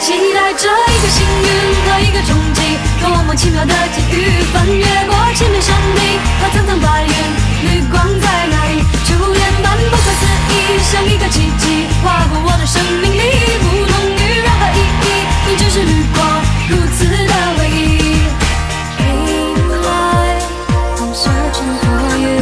期待着一个幸运和一个冲击，多么奇妙的际遇！翻越过千面山顶和层层白云，绿光在哪里？初恋般不可思议，像一个奇迹，划过我的生命里，不同于任何意义，你只是绿光，如此的唯一。Green light, I'm searching for you,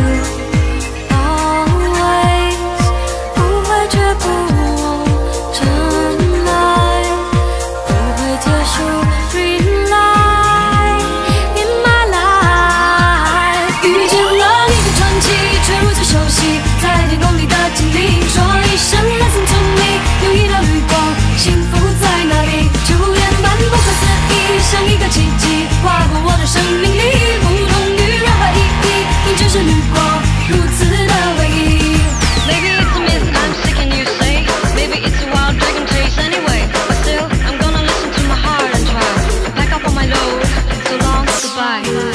always， 不会却不忘真爱，不会结束。Green light in my life， 遇见了你的传奇，却如此熟悉，在天空里的精灵，说一声 Listen to me， 有一道绿光，幸福在哪里？初恋般不可思议，像一个奇迹，划过我的生命里，不同于任何意义，你只是绿光，如此的唯一。 Maybe it's a myth I'm sick and you say, maybe it's a wild dragon chase anyway, but still I'm gonna listen to my heart and try to pack up all my load. So long, goodbye.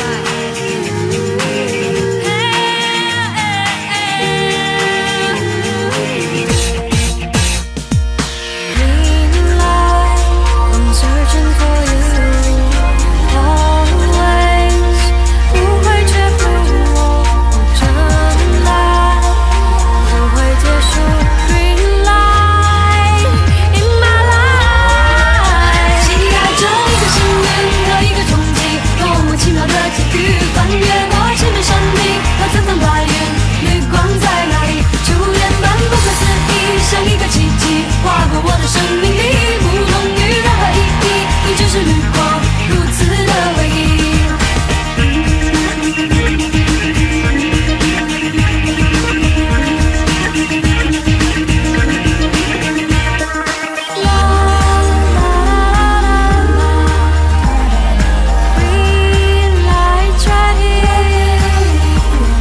Green light, I'm searching for you, always， 不会却不忘真爱，不会结束。Green light in my life， 期待着一个幸运和一个冲击，多么奇妙的际遇！翻越过千面山顶和层层白云，绿光在哪里？初恋般不可思议，像一个奇迹，划过我的生命里，不同于任何意义，你只是绿光，如此的唯一。Green lights right here，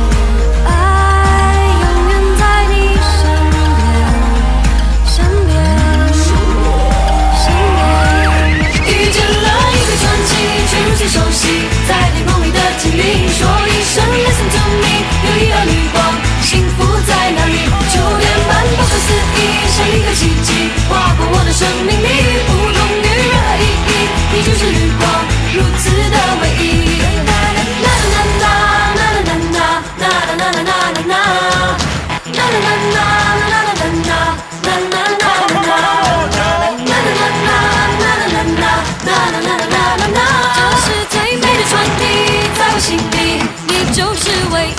爱永远在你身边，遇见了一个传奇，却如此熟悉，在天空里的精灵，说一声 Listen to me， 有一道绿光，幸福在哪里？初恋般不可思议，像一个奇迹，划过我的生命里，不同于任何意义，你就是绿光，如此的唯一。这是最美的传递，在我心底，你就是唯一。